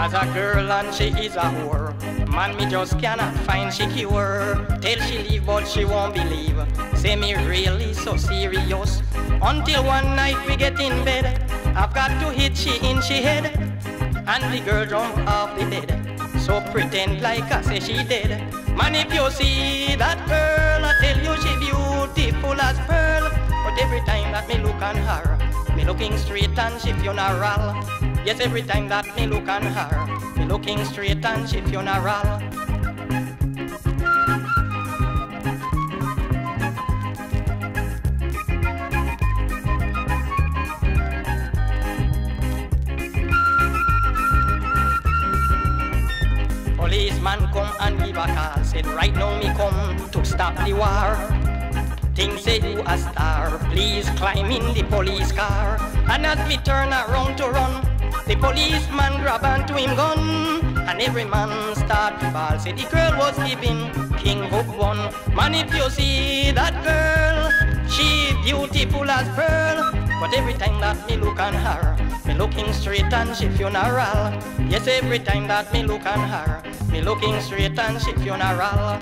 as a girl and she is a whore. Man, me just cannot find she cure. Tell she leave but she won't believe. Say me really so serious. Until one night we get in bed, I've got to hit she in she head, and the girl jump off the bed. So pretend like I say she dead. Man, if you see that girl, I tell you she beautiful as pearl. But every time that me look on her, me looking straight and she funeral. Yes, every time that me look on her, me looking straight and she funeral. Policeman come and give a call, said right now me come to stop the war. Things say you a star, please climb in the police car. And as we turn around to run, the policeman grab onto him gun, and every man start to fall. Say the girl was giving King VUPP one. Man, if you see that girl, she beautiful as pearl. But every time that me look on her, me looking straight and she funeral. Yes, every time that me look on her, me looking straight and she funeral.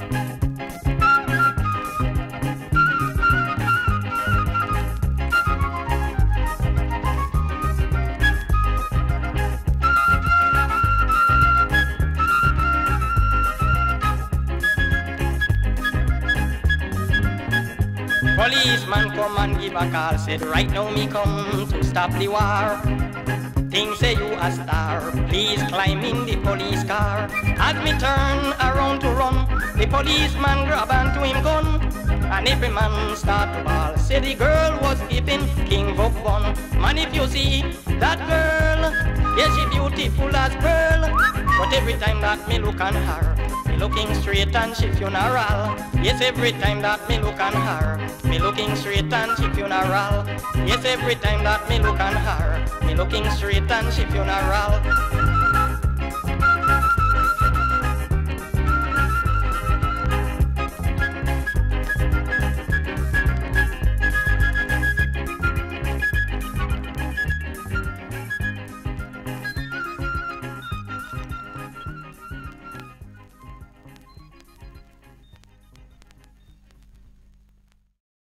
Policeman come and give a call, said right now me come to stop the war. Things say you a star, please climb in the police car. As me turn around to run, the policeman grab onto him gun, and every man start to bawl. Say the girl was giving King VUPP one. Man, if you see that girl, yes, she beautiful as pearl. But every time that me look on her, me looking straight and she funeral. Yes, every time that me look on her, me looking straight and she funeral. Yes, every time that me look on her, me looking straight and she funeral.